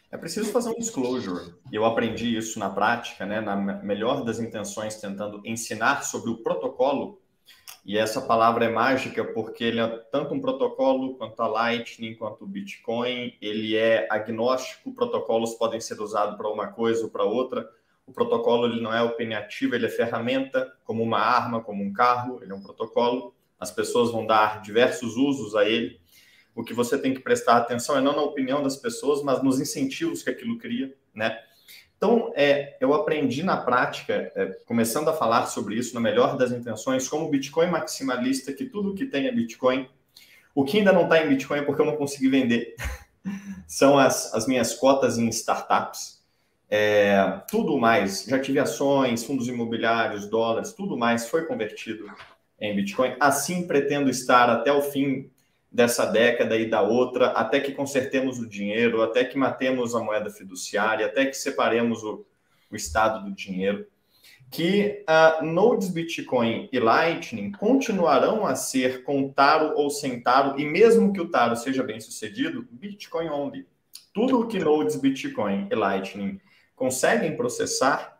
É preciso fazer um disclosure. Eu aprendi isso na prática, né, na melhor das intenções, tentando ensinar sobre o protocolo. E essa palavra é mágica porque ele é tanto um protocolo quanto a Lightning, quanto o Bitcoin. Ele é agnóstico, protocolos podem ser usados para uma coisa ou para outra. O protocolo ele não é opinativo, ele é ferramenta, como uma arma, como um carro, ele é um protocolo. As pessoas vão dar diversos usos a ele. O que você tem que prestar atenção é não na opinião das pessoas, mas nos incentivos que aquilo cria, né? Então, eu aprendi na prática, começando a falar sobre isso, na melhor das intenções, como Bitcoin maximalista, que tudo que tem é Bitcoin. O que ainda não está em Bitcoin é porque eu não consegui vender. São as minhas cotas em startups. Tudo mais, já tive ações, fundos imobiliários, dólares, tudo mais foi convertido em Bitcoin. Assim, pretendo estar até o fim dessa década e da outra, até que consertemos o dinheiro, até que matemos a moeda fiduciária, até que separemos o estado do dinheiro, que nodes Bitcoin e Lightning continuarão a ser com taro ou sem taro, e mesmo que o taro seja bem sucedido, Bitcoin only. Tudo o que nodes Bitcoin e Lightning conseguem processar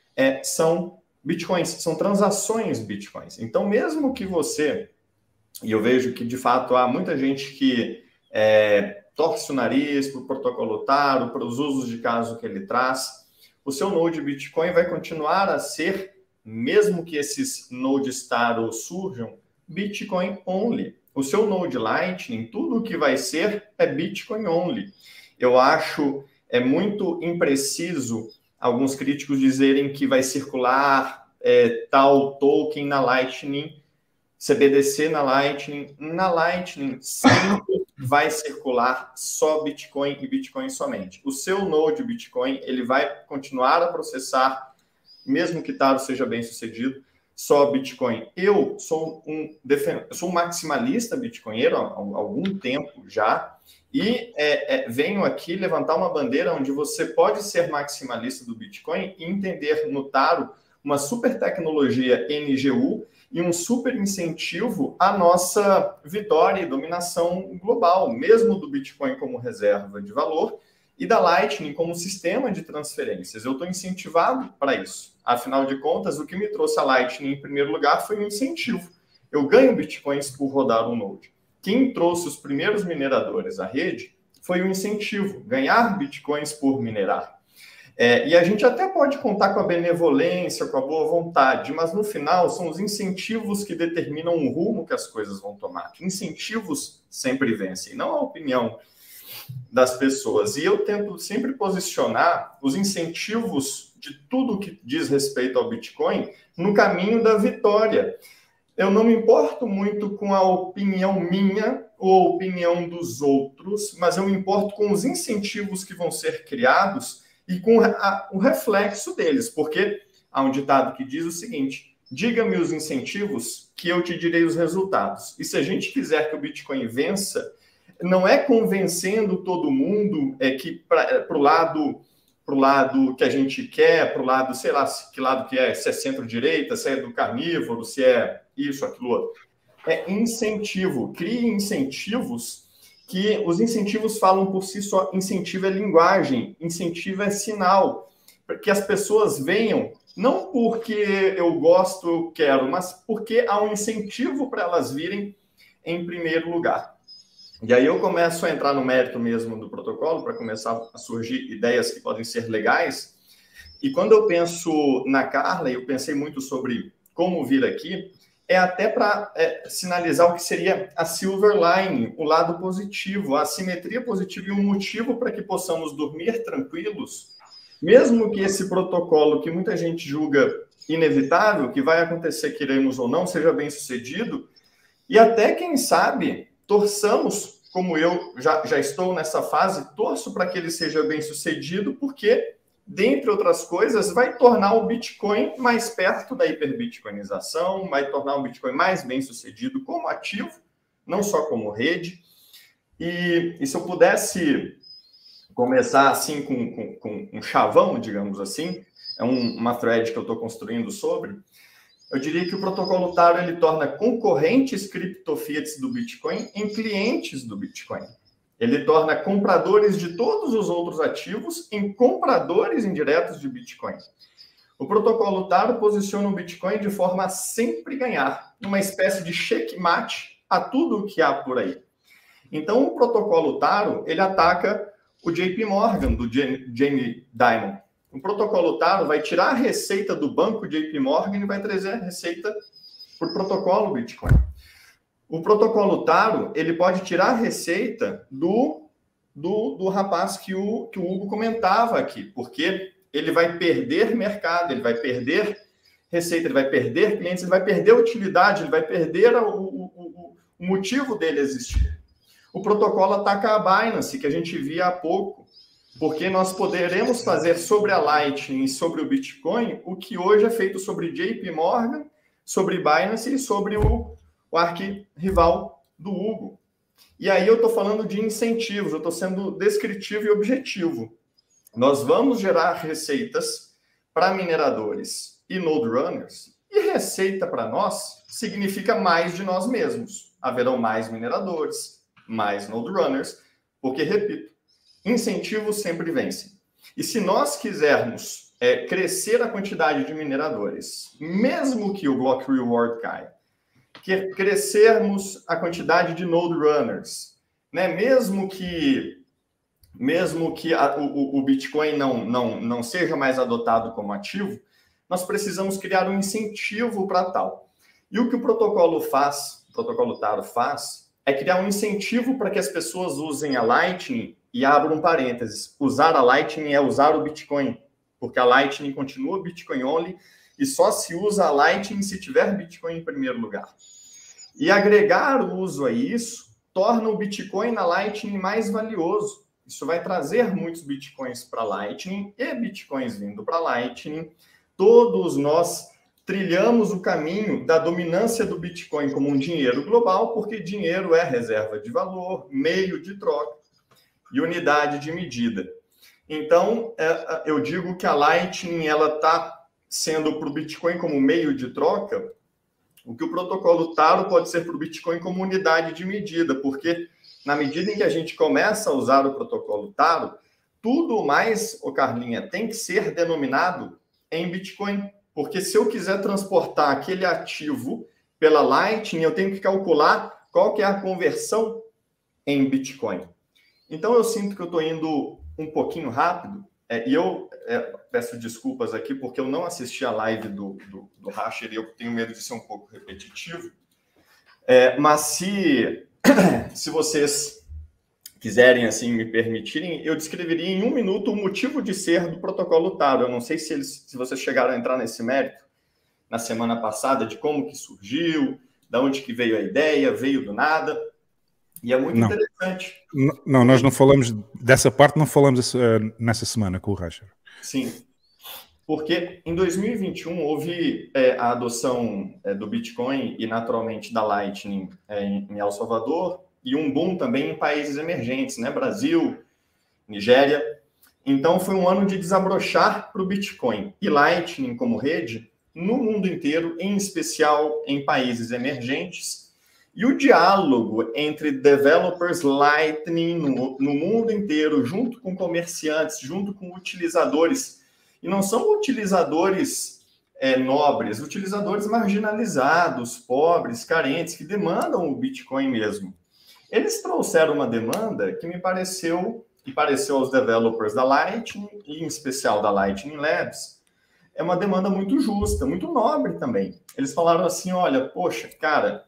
são Bitcoins, são transações Bitcoins. Então, mesmo que você... E eu vejo que, de fato, há muita gente que torce o nariz para o protocolo Taro, para os usos de caso que ele traz. O seu node Bitcoin vai continuar a ser, mesmo que esses nodes Taro surjam, Bitcoin only. O seu node Lightning, tudo o que vai ser é Bitcoin only. Eu acho muito impreciso alguns críticos dizerem que vai circular tal token na Lightning, CBDC na Lightning sempre vai circular só Bitcoin e Bitcoin somente. O seu node Bitcoin, ele vai continuar a processar, mesmo que Taro seja bem sucedido, só Bitcoin. Eu sou um maximalista bitcoinheiro há algum tempo já, e venho aqui levantar uma bandeira onde você pode ser maximalista do Bitcoin e entender no Taro uma super tecnologia NGU e um super incentivo à nossa vitória e dominação global, mesmo do Bitcoin como reserva de valor e da Lightning como sistema de transferências. Eu estou incentivado para isso. Afinal de contas, o que me trouxe a Lightning em primeiro lugar foi um incentivo. Eu ganho Bitcoins por rodar um node. Quem trouxe os primeiros mineradores à rede foi o incentivo, ganhar Bitcoins por minerar. E a gente até pode contar com a benevolência, com a boa vontade, mas no final são os incentivos que determinam o rumo que as coisas vão tomar. Incentivos sempre vencem, não a opinião das pessoas. E eu tento sempre posicionar os incentivos de tudo que diz respeito ao Bitcoin no caminho da vitória. Eu não me importo muito com a opinião minha ou a opinião dos outros, mas eu me importo com os incentivos que vão ser criados e com o reflexo deles, porque há um ditado que diz o seguinte: diga-me os incentivos que eu te direi os resultados. E se a gente quiser que o Bitcoin vença, não é convencendo todo mundo que para o lado que a gente quer, para o lado, sei lá, que lado que é, se é centro-direita, se é do carnívoro, se é isso, aquilo outro. É incentivo. Crie incentivos, que os incentivos falam por si só. Incentivo é linguagem, incentivo é sinal, para que as pessoas venham, não porque eu gosto, eu quero, mas porque há um incentivo para elas virem em primeiro lugar. E aí eu começo a entrar no mérito mesmo do protocolo, para começar a surgir ideias que podem ser legais. E quando eu penso na Carla, eu pensei muito sobre como vir aqui, até para sinalizar o que seria a silver lining, o lado positivo, a simetria positiva e um motivo para que possamos dormir tranquilos, mesmo que esse protocolo que muita gente julga inevitável, que vai acontecer, queremos ou não, seja bem sucedido, e até, quem sabe, torçamos, como eu já estou nessa fase, torço para que ele seja bem sucedido, porque, dentre outras coisas, vai tornar o Bitcoin mais perto da hiperbitcoinização, vai tornar o Bitcoin mais bem sucedido como ativo, não só como rede. E se eu pudesse começar assim com um chavão, digamos assim, uma thread que eu estou construindo sobre, eu diria que o protocolo Taro ele torna concorrentes criptofiats do Bitcoin em clientes do Bitcoin. Ele torna compradores de todos os outros ativos em compradores indiretos de Bitcoin. O protocolo Taro posiciona o Bitcoin de forma a sempre ganhar, uma espécie de checkmate a tudo o que há por aí. Então, o protocolo Taro, ele ataca o JP Morgan, do Jamie Dimon. O protocolo Taro vai tirar a receita do banco JP Morgan e vai trazer a receita por protocolo Bitcoin. O protocolo Taro, ele pode tirar a receita do rapaz que o Hugo comentava aqui, porque ele vai perder mercado, ele vai perder receita, ele vai perder clientes, ele vai perder utilidade, ele vai perder o motivo dele existir. O protocolo ataca a Binance, que a gente via há pouco, porque nós poderemos fazer sobre a Lightning e sobre o Bitcoin o que hoje é feito sobre JP Morgan, sobre Binance e sobre o arquirrival do Hugo. E aí eu estou falando de incentivos, eu estou sendo descritivo e objetivo. Nós vamos gerar receitas para mineradores e node runners, e receita para nós significa mais de nós mesmos. Haverão mais mineradores, mais node runners, porque, repito, incentivos sempre vencem. E se nós quisermos crescer a quantidade de mineradores, mesmo que o block reward caia, crescermos a quantidade de node runners, né? Mesmo que o Bitcoin não seja mais adotado como ativo, nós precisamos criar um incentivo para tal. E o que o protocolo Taro faz, é criar um incentivo para que as pessoas usem a Lightning, e abro um parênteses, usar a Lightning é usar o Bitcoin, porque a Lightning continua Bitcoin only, e só se usa a Lightning se tiver Bitcoin em primeiro lugar. E agregar o uso a isso torna o Bitcoin na Lightning mais valioso. Isso vai trazer muitos Bitcoins para a Lightning e Bitcoins vindo para a Lightning. Todos nós trilhamos o caminho da dominância do Bitcoin como um dinheiro global, porque dinheiro é reserva de valor, meio de troca e unidade de medida. Então, eu digo que a Lightning está sendo para o Bitcoin como meio de troca, o que o protocolo Taro pode ser para o Bitcoin como unidade de medida, porque na medida em que a gente começa a usar o protocolo Taro, tudo mais, Carlinha, tem que ser denominado em Bitcoin. Porque se eu quiser transportar aquele ativo pela Lightning, eu tenho que calcular qual que é a conversão em Bitcoin. Então, eu sinto que eu estou indo um pouquinho rápido, e eu peço desculpas aqui, porque eu não assisti a live do Rasher e eu tenho medo de ser um pouco repetitivo. Mas se vocês quiserem assim me permitirem, eu descreveria em 1 minuto o motivo de ser do protocolo Taro. Eu não sei se vocês chegaram a entrar nesse mérito na semana passada, de como que surgiu, de onde que veio a ideia, veio do nada, e é muito interessante. Não, nós não falamos dessa parte, não falamos nessa semana com o Rasher. Sim, porque em 2021 houve a adoção do Bitcoin e naturalmente da Lightning em El Salvador, e um boom também em países emergentes, né? Brasil, Nigéria. Então, foi um ano de desabrochar para o Bitcoin e Lightning como rede no mundo inteiro, em especial em países emergentes. E o diálogo entre developers Lightning no mundo inteiro, junto com comerciantes, junto com utilizadores, e não são utilizadores nobres, utilizadores marginalizados, pobres, carentes, que demandam o Bitcoin mesmo. Eles trouxeram uma demanda que me pareceu, e pareceu aos developers da Lightning, e em especial da Lightning Labs, é uma demanda muito justa, muito nobre também. Eles falaram assim, olha, poxa, cara,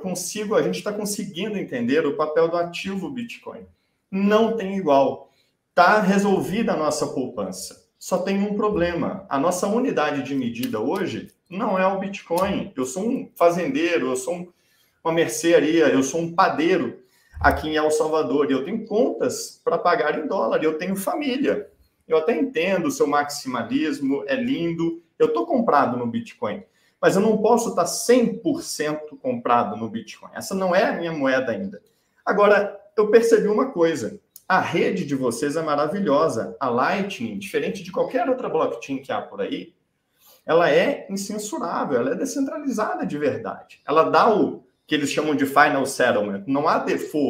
a gente está conseguindo entender o papel do ativo Bitcoin. Não tem igual. Está resolvida a nossa poupança. Só tem um problema. A nossa unidade de medida hoje não é o Bitcoin. Eu sou um fazendeiro, eu sou uma mercearia, eu sou um padeiro aqui em El Salvador, e eu tenho contas para pagar em dólar, e eu tenho família. Eu até entendo o seu maximalismo, é lindo, eu estou comprado no Bitcoin, mas eu não posso estar 100% comprado no Bitcoin. Essa não é a minha moeda ainda. Agora, eu percebi uma coisa, a rede de vocês é maravilhosa. A Lightning, diferente de qualquer outra blockchain que há por aí, ela é incensurável, ela é descentralizada de verdade. Ela dá o que eles chamam de final settlement. Não há default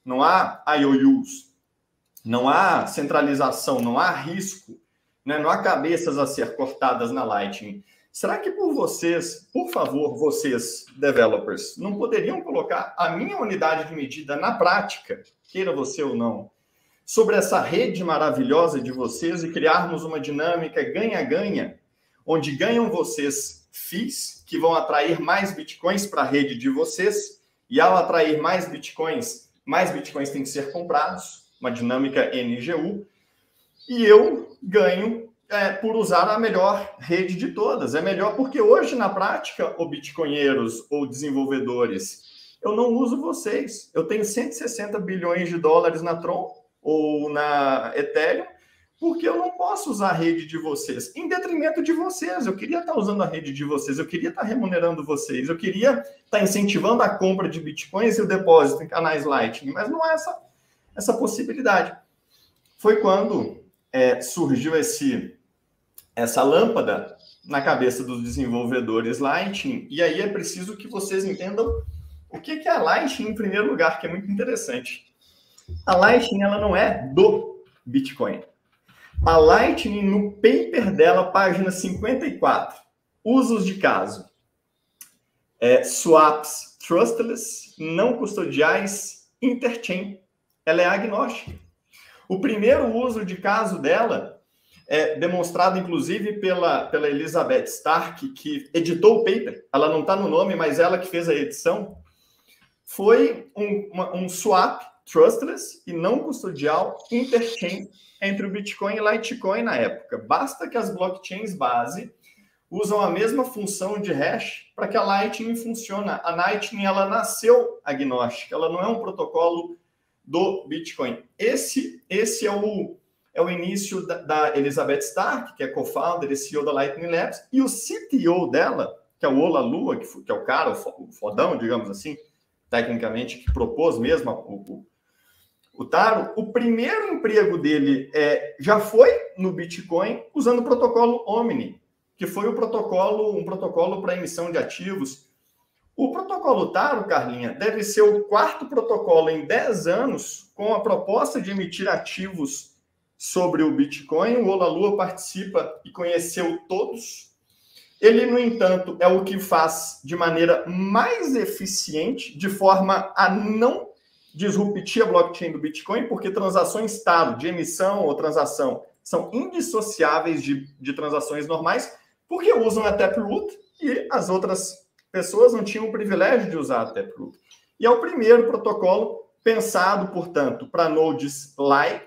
não há IOUs, não há centralização, não há risco, né? Não há cabeças a ser cortadas na Lightning. Será que por favor, vocês, developers, não poderiam colocar a minha unidade de medida na prática, queira você ou não, sobre essa rede maravilhosa de vocês e criarmos uma dinâmica ganha-ganha, onde ganham vocês FIIs, que vão atrair mais bitcoins para a rede de vocês, e ao atrair mais bitcoins têm que ser comprados, uma dinâmica NGU, e eu ganho por usar a melhor rede de todas. É melhor porque hoje, na prática, ou bitcoinheiros ou desenvolvedores, eu não uso vocês. Eu tenho 160 bilhões de dólares na Tron ou na Ethereum, porque eu não posso usar a rede de vocês, em detrimento de vocês. Eu queria estar usando a rede de vocês, eu queria estar remunerando vocês, eu queria estar incentivando a compra de bitcoins e o depósito em canais Lightning, mas não há essa possibilidade. Foi quando surgiu essa lâmpada na cabeça dos desenvolvedores Lightning, e aí é preciso que vocês entendam o que é a Lightning em primeiro lugar, que é muito interessante. A Lightning, ela não é do Bitcoin. A Lightning, no paper dela, página 54, usos de caso. Swaps trustless, não custodiais, interchain. Ela é agnóstica. O primeiro uso de caso dela demonstrado, inclusive, pela Elizabeth Stark, que editou o paper. Ela não está no nome, mas ela que fez a edição. Foi um swap trustless e não custodial interchain entre o Bitcoin e Litecoin na época. Basta que as blockchains base usam a mesma função de hash para que a Lightning funcione. A Lightning, ela nasceu agnóstica, ela não é um protocolo do Bitcoin. Esse é o início da Elizabeth Stark, que é co-founder e CEO da Lightning Labs, e o CTO dela, que é o Ola Lua, que é o cara, o fodão, digamos assim, tecnicamente, que propôs mesmo o Taro. O primeiro emprego dele já foi no Bitcoin usando o protocolo Omni, que foi um protocolo para emissão de ativos. O protocolo Taro, Carlinha, deve ser o quarto protocolo em 10 anos com a proposta de emitir ativos sobre o Bitcoin. O Ola Lua participa e conheceu todos. Ele, no entanto, é o que faz de maneira mais eficiente, de forma a não disruptir a blockchain do Bitcoin, porque transações Taro, de emissão ou transação, são indissociáveis de transações normais, porque usam a Taproot e as outras pessoas não tinham o privilégio de usar a Taproot. E é o primeiro protocolo pensado, portanto, para nodes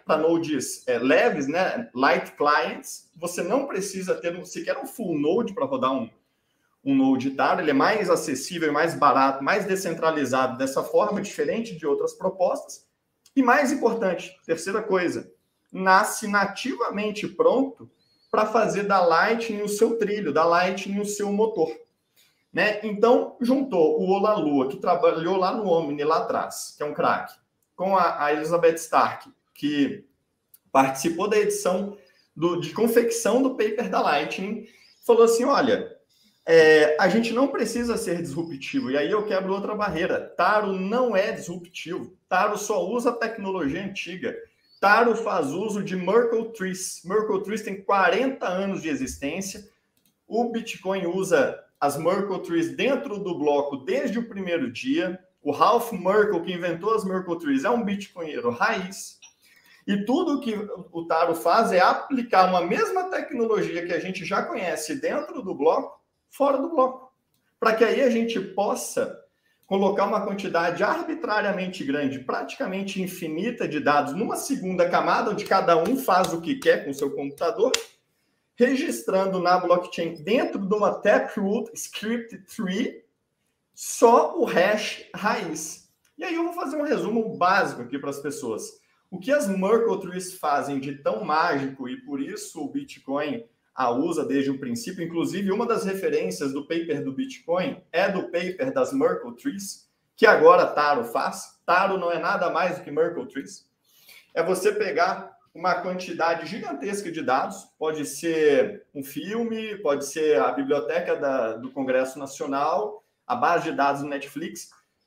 leves, né? Light clients. Você não precisa ter sequer um full node para rodar um node Taro. Ele é mais acessível, mais barato, mais descentralizado dessa forma, diferente de outras propostas. E mais importante, terceira coisa, nasce nativamente pronto para fazer da Lightning o seu trilho, da Lightning o seu motor. Né? Então, juntou o Ola Lua, que trabalhou lá no Omni, lá atrás, que é um craque, com a Elizabeth Stark, que participou da edição de confecção do paper da Lightning, falou assim, olha, a gente não precisa ser disruptivo. E aí eu quebro outra barreira. Taro não é disruptivo. Taro só usa tecnologia antiga. Taro faz uso de Merkle Trees. Merkle Trees tem 40 anos de existência. O Bitcoin usa as Merkle Trees dentro do bloco desde o primeiro dia. O Ralph Merkle, que inventou as Merkle Trees, é um bitcoinheiro raiz. E tudo que o Taro faz é aplicar uma mesma tecnologia que a gente já conhece dentro do bloco, fora do bloco. Para que aí a gente possa colocar uma quantidade arbitrariamente grande, praticamente infinita de dados, numa segunda camada, onde cada um faz o que quer com o seu computador, registrando na blockchain, dentro de uma Taproot Script Tree, só o hash raiz. E aí eu vou fazer um resumo básico aqui para as pessoas. O que as Merkle Trees fazem de tão mágico, e por isso o Bitcoin a usa desde o princípio, inclusive uma das referências do paper do Bitcoin é do paper das Merkle Trees, que agora Taro faz. Taro não é nada mais do que Merkle Trees. É você pegar uma quantidade gigantesca de dados, pode ser um filme, pode ser a biblioteca do Congresso Nacional, a base de dados do Netflix,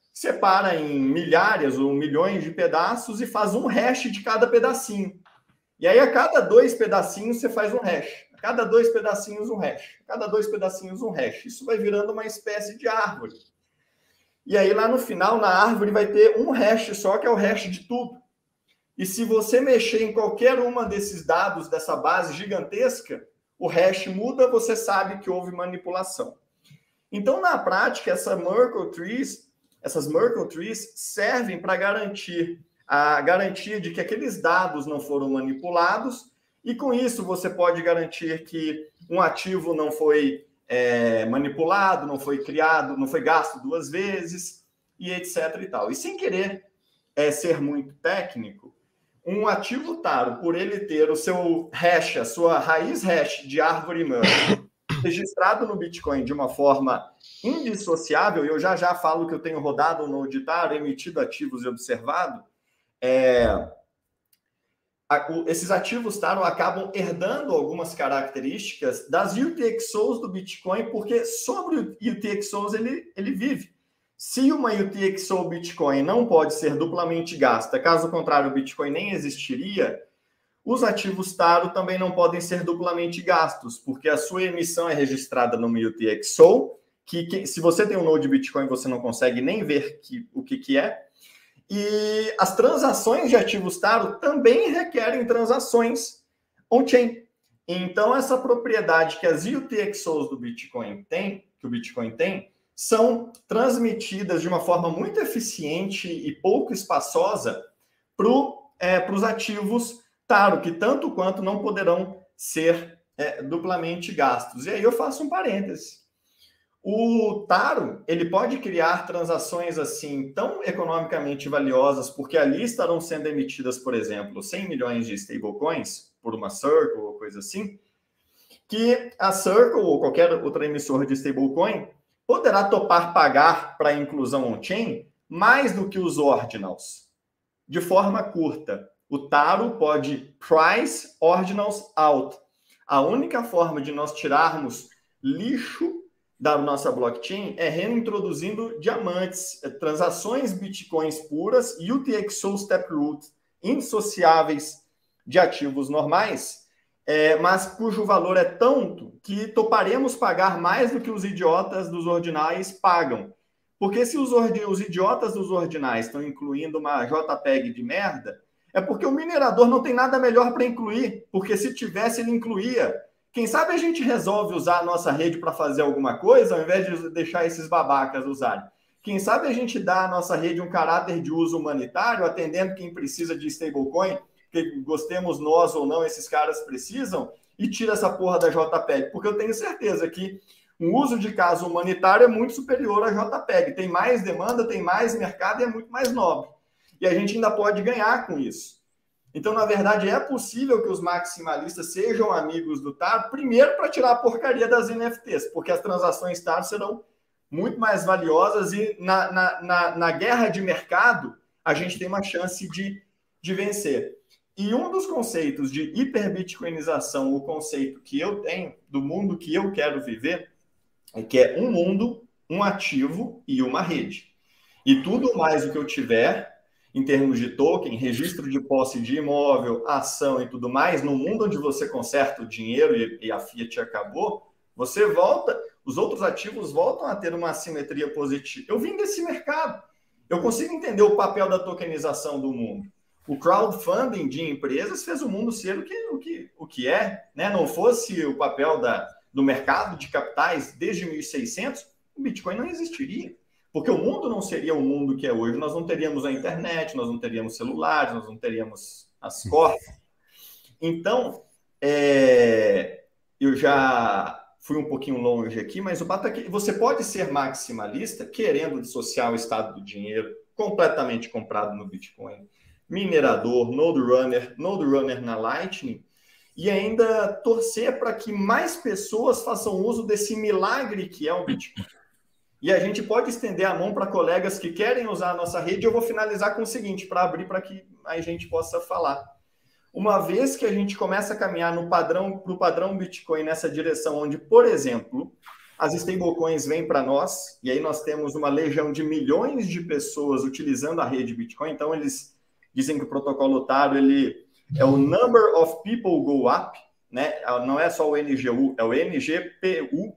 separa em milhares ou milhões de pedaços e faz um hash de cada pedacinho. E aí, a cada 2 pedacinhos, você faz um hash. A cada 2 pedacinhos, um hash. A cada 2 pedacinhos, um hash. Isso vai virando uma espécie de árvore. E aí, lá no final, na árvore, vai ter um hash só, que é o hash de tudo. E se você mexer em qualquer uma desses dados, dessa base gigantesca, o hash muda, você sabe que houve manipulação. Então, na prática, essas Merkle Trees servem para garantir a garantia de que aqueles dados não foram manipulados, e com isso você pode garantir que um ativo não foi manipulado, não foi criado, não foi gasto 2 vezes, e etc. e tal. E sem querer ser muito técnico, um ativo taro, por ele ter o seu hash, a sua raiz hash de árvore Merkle, registrado no Bitcoin de uma forma indissociável, e eu já falo que eu tenho rodado no Node Taro, emitido ativos e observado, esses ativos Taro acabam herdando algumas características das UTXOs do Bitcoin, porque sobre o UTXOs ele vive. Se uma UTXO Bitcoin não pode ser duplamente gasta, caso contrário o Bitcoin nem existiria, os ativos Taro também não podem ser duplamente gastos, porque a sua emissão é registrada numa UTXO, que se você tem um node Bitcoin, você não consegue nem ver o que é. E as transações de ativos Taro também requerem transações on-chain. Então, essa propriedade que as UTXOs do Bitcoin tem, que o Bitcoin tem, são transmitidas de uma forma muito eficiente e pouco espaçosa para os ativos Taro, que tanto quanto não poderão ser duplamente gastos. E aí eu faço um parêntese. O Taro, ele pode criar transações assim tão economicamente valiosas, porque ali estarão sendo emitidas, por exemplo, 100 milhões de stablecoins por uma Circle ou coisa assim, que a Circle ou qualquer outra emissora de stablecoin poderá topar pagar para a inclusão on-chain mais do que os ordinals, de forma curta. O Taro pode price ordinals out. A única forma de nós tirarmos lixo da nossa blockchain é reintroduzindo diamantes, transações bitcoins puras, UTXO Taproot, indissociáveis de ativos normais, mas cujo valor é tanto que toparemos pagar mais do que os idiotas dos ordinais pagam. Porque se os idiotas dos ordinais estão incluindo uma JPEG de merda, é porque o minerador não tem nada melhor para incluir, porque se tivesse, ele incluía. Quem sabe a gente resolve usar a nossa rede para fazer alguma coisa, ao invés de deixar esses babacas usarem. Quem sabe a gente dá à nossa rede um caráter de uso humanitário, atendendo quem precisa de stablecoin, que gostemos nós ou não, esses caras precisam, e tira essa porra da JPEG. Porque eu tenho certeza que um uso de caso humanitário é muito superior à JPEG. Tem mais demanda, tem mais mercado e é muito mais nobre. E a gente ainda pode ganhar com isso. Então, na verdade, é possível que os maximalistas sejam amigos do Taro, primeiro para tirar a porcaria das NFTs, porque as transações Taro serão muito mais valiosas e na guerra de mercado a gente tem uma chance de vencer. E um dos conceitos de hiperbitcoinização, o conceito que eu tenho do mundo que eu quero viver, é que é um mundo, um ativo e uma rede. E tudo mais o que eu tiver em termos de token, registro de posse de imóvel, ação e tudo mais, no mundo onde você conserta o dinheiro e a fiat acabou, você volta, os outros ativos voltam a ter uma assimetria positiva. Eu vim desse mercado. Eu consigo entender o papel da tokenização do mundo. O crowdfunding de empresas fez o mundo ser o que é, né? Não fosse o papel do mercado de capitais desde 1600, o Bitcoin não existiria. Porque o mundo não seria o mundo que é hoje. Nós não teríamos a internet, nós não teríamos celulares, nós não teríamos as cordas. Então, eu já fui um pouquinho longe aqui, mas o fato é que você pode ser maximalista querendo dissociar o estado do dinheiro, completamente comprado no Bitcoin, minerador, Node Runner na Lightning, e ainda torcer para que mais pessoas façam uso desse milagre que é o Bitcoin. E a gente pode estender a mão para colegas que querem usar a nossa rede. Eu vou finalizar com o seguinte, para abrir para que a gente possa falar. Uma vez que a gente começa a caminhar pro padrão Bitcoin nessa direção, onde, por exemplo, as stablecoins vêm para nós, e aí nós temos uma legião de milhões de pessoas utilizando a rede Bitcoin, então eles dizem que o protocolo Taro, ele é o number of people go up, né? Não é só o NGU, é o NGPU.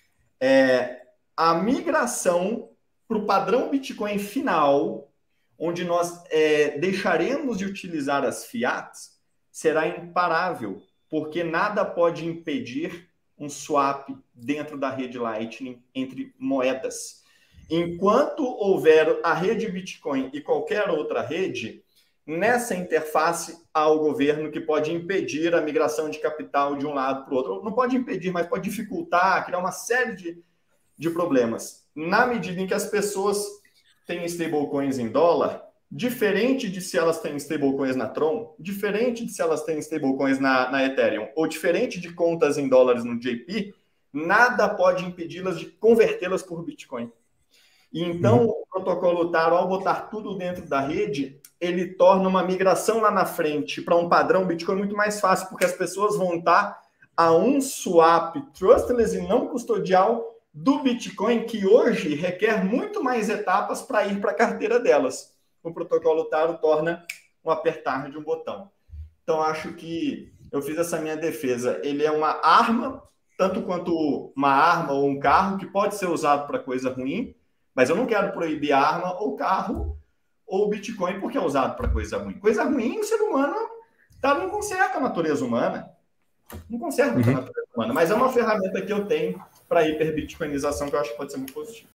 A migração para o padrão Bitcoin final, onde nós deixaremos de utilizar as fiats, será imparável, porque nada pode impedir um swap dentro da rede Lightning entre moedas. Enquanto houver a rede Bitcoin e qualquer outra rede, nessa interface há o governo que pode impedir a migração de capital de um lado para o outro. Não pode impedir, mas pode dificultar, criar uma série de problemas. Na medida em que as pessoas têm stablecoins em dólar, diferente de se elas têm stablecoins na Tron, diferente de se elas têm stablecoins na Ethereum, ou diferente de contas em dólares no JP, nada pode impedi-las de convertê-las por Bitcoin. E então, o protocolo Taro, ao botar tudo dentro da rede, ele torna uma migração lá na frente para um padrão Bitcoin muito mais fácil, porque as pessoas vão estar a um swap trustless e não custodial do Bitcoin, que hoje requer muito mais etapas para ir para a carteira delas. O protocolo Taro torna um apertar de um botão. Então, acho que eu fiz essa minha defesa. Ele é uma arma, tanto quanto uma arma ou um carro, que pode ser usado para coisa ruim, mas eu não quero proibir a arma ou carro ou o Bitcoin porque é usado para coisa ruim. Coisa ruim, o ser humano não conserta a natureza humana. Não conserta a natureza humana, mas é uma ferramenta que eu tenho para hiperbitcoinização que eu acho que pode ser muito positiva.